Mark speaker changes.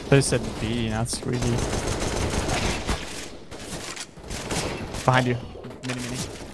Speaker 1: They said B, that's really... Behind you. Mini.